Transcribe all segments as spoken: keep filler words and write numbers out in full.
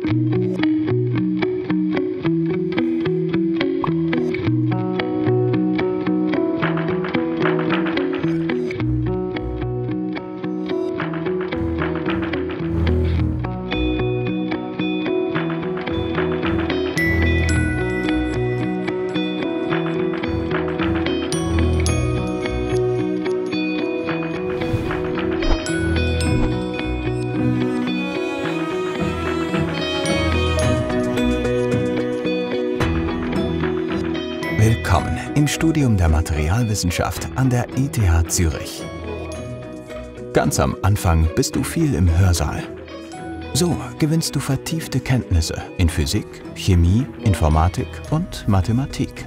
Willkommen im Studium der Materialwissenschaft an der E T H Zürich. Ganz am Anfang bist du viel im Hörsaal. So gewinnst du vertiefte Kenntnisse in Physik, Chemie, Informatik und Mathematik.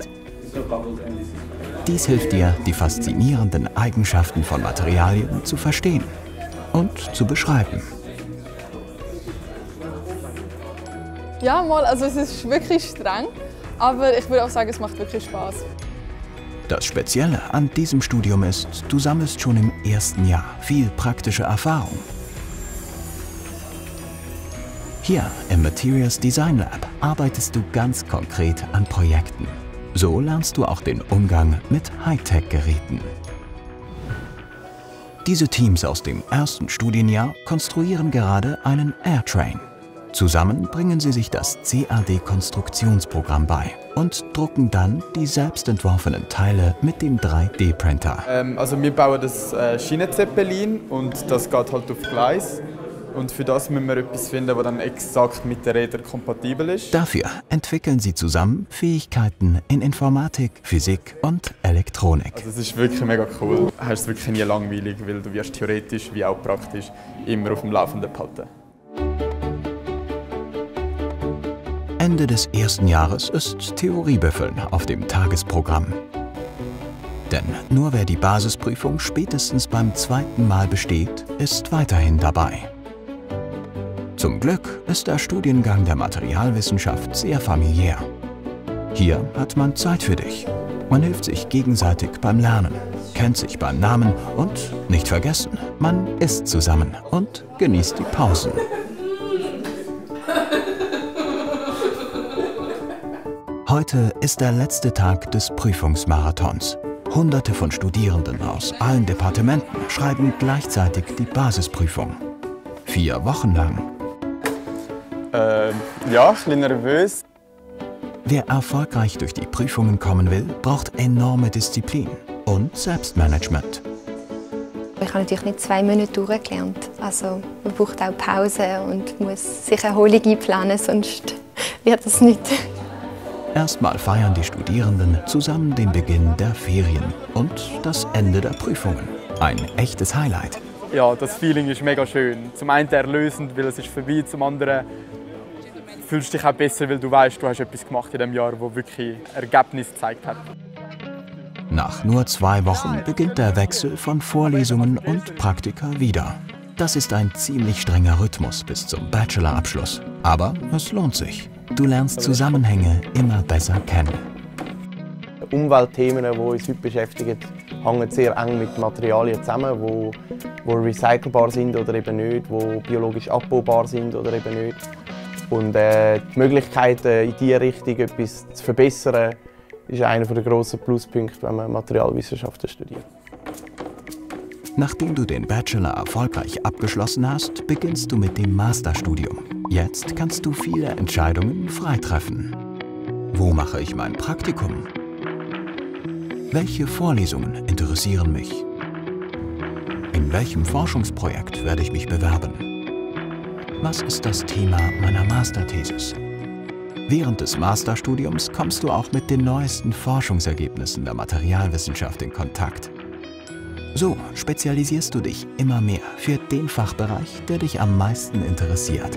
Dies hilft dir, die faszinierenden Eigenschaften von Materialien zu verstehen und zu beschreiben. Ja, mal, also es ist wirklich streng, aber ich würde auch sagen, es macht wirklich Spaß. Das Spezielle an diesem Studium ist, du sammelst schon im ersten Jahr viel praktische Erfahrung. Hier im Materials Design Lab arbeitest du ganz konkret an Projekten. So lernst du auch den Umgang mit Hightech-Geräten. Diese Teams aus dem ersten Studienjahr konstruieren gerade einen Airtrain. Zusammen bringen sie sich das C A D-Konstruktionsprogramm bei und drucken dann die selbst entworfenen Teile mit dem drei D Printer. Ähm, also wir bauen das äh, Schienenzeppelin und das geht halt auf Gleis. Und für das müssen wir etwas finden, das dann exakt mit den Rädern kompatibel ist. Dafür entwickeln sie zusammen Fähigkeiten in Informatik, Physik und Elektronik. Also es ist wirklich mega cool. Du hast es wirklich nie langweilig, weil du wirst theoretisch wie auch praktisch immer auf dem Laufenden behalten. Ende des ersten Jahres ist Theoriebüffeln auf dem Tagesprogramm. Denn nur wer die Basisprüfung spätestens beim zweiten Mal besteht, ist weiterhin dabei. Zum Glück ist der Studiengang der Materialwissenschaft sehr familiär. Hier hat man Zeit für dich. Man hilft sich gegenseitig beim Lernen, kennt sich beim Namen und, nicht vergessen, man isst zusammen und genießt die Pausen. Heute ist der letzte Tag des Prüfungsmarathons. Hunderte von Studierenden aus allen Departementen schreiben gleichzeitig die Basisprüfung. Vier Wochen lang. Äh, ja, ein bisschen nervös. Wer erfolgreich durch die Prüfungen kommen will, braucht enorme Disziplin und Selbstmanagement. Ich habe natürlich nicht zwei Monate durchgelernt. Also man braucht auch Pause und muss sich Erholung einplanen, sonst wird es nicht. Erstmal feiern die Studierenden zusammen den Beginn der Ferien und das Ende der Prüfungen. Ein echtes Highlight. Ja, das Feeling ist mega schön. Zum einen erlösend, weil es ist vorbei, zum anderen fühlst du dich auch besser, weil du weißt, du hast etwas gemacht in diesem Jahr, das wirklich Ergebnis gezeigt hat. Nach nur zwei Wochen beginnt der Wechsel von Vorlesungen und Praktika wieder. Das ist ein ziemlich strenger Rhythmus bis zum Bachelorabschluss. Aber es lohnt sich. Du lernst Zusammenhänge immer besser kennen. Umweltthemen, die uns heute beschäftigen, hängen sehr eng mit Materialien zusammen, die, die recycelbar sind oder eben nicht, die biologisch abbaubar sind oder eben nicht. Und äh, die Möglichkeit, in diese Richtung etwas zu verbessern, ist einer der grossen Pluspunkte, wenn man Materialwissenschaften studiert. Nachdem du den Bachelor erfolgreich abgeschlossen hast, beginnst du mit dem Masterstudium. Jetzt kannst du viele Entscheidungen frei treffen. Wo mache ich mein Praktikum? Welche Vorlesungen interessieren mich? In welchem Forschungsprojekt werde ich mich bewerben? Was ist das Thema meiner Masterthesis? Während des Masterstudiums kommst du auch mit den neuesten Forschungsergebnissen der Materialwissenschaft in Kontakt. So spezialisierst du dich immer mehr für den Fachbereich, der dich am meisten interessiert.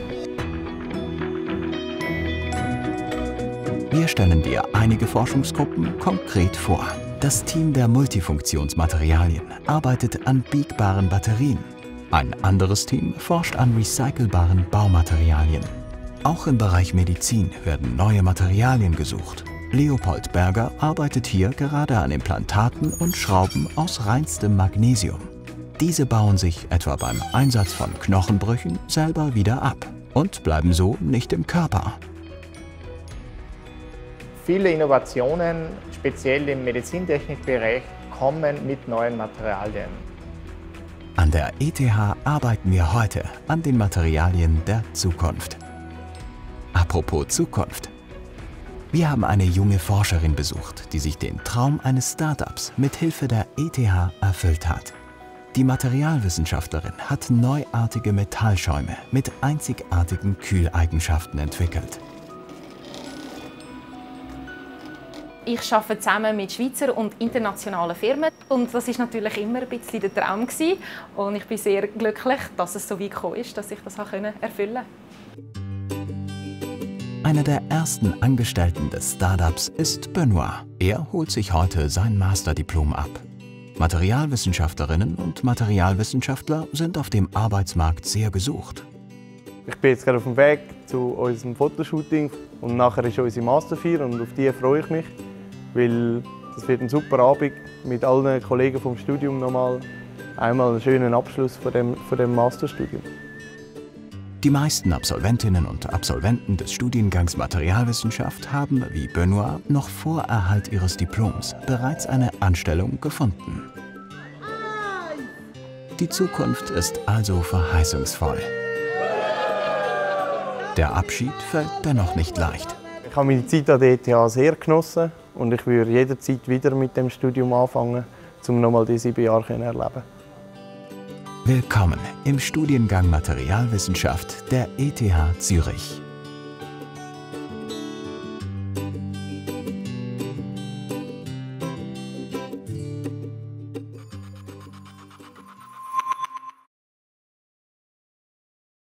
Wir stellen dir einige Forschungsgruppen konkret vor. Das Team der Multifunktionsmaterialien arbeitet an biegbaren Batterien. Ein anderes Team forscht an recycelbaren Baumaterialien. Auch im Bereich Medizin werden neue Materialien gesucht. Leopold Berger arbeitet hier gerade an Implantaten und Schrauben aus reinstem Magnesium. Diese bauen sich etwa beim Einsatz von Knochenbrüchen selber wieder ab. und bleiben so nicht im Körper. Viele Innovationen, speziell im Medizintechnikbereich, kommen mit neuen Materialien. An der E T H arbeiten wir heute an den Materialien der Zukunft. Apropos Zukunft. Wir haben eine junge Forscherin besucht, die sich den Traum eines Startups mit Hilfe der E T H erfüllt hat. Die Materialwissenschaftlerin hat neuartige Metallschäume mit einzigartigen Kühleigenschaften entwickelt. Ich arbeite zusammen mit Schweizer und internationalen Firmen und das war natürlich immer ein bisschen der Traum gewesen. Und ich bin sehr glücklich, dass es so weit gekommen ist, dass ich das erfüllen konnte. Einer der ersten Angestellten des Startups ist Benoit. Er holt sich heute sein Masterdiplom ab. Materialwissenschaftlerinnen und Materialwissenschaftler sind auf dem Arbeitsmarkt sehr gesucht. Ich bin jetzt gerade auf dem Weg zu unserem Fotoshooting und nachher ist unsere Masterfeier und auf die freue ich mich, weil das wird ein super Abend mit allen Kollegen vom Studium nochmal einmal einen schönen Abschluss von dem, von dem Masterstudium. Die meisten Absolventinnen und Absolventen des Studiengangs Materialwissenschaft haben, wie Benoit, noch vor Erhalt ihres Diploms bereits eine Anstellung gefunden. Die Zukunft ist also verheißungsvoll. Der Abschied fällt dennoch nicht leicht. Ich habe meine Zeit an der E T H sehr genossen und ich würde jederzeit wieder mit dem Studium anfangen, um nochmal die sieben Jahre zu erleben. Willkommen im Studiengang Materialwissenschaft der E T H Zürich.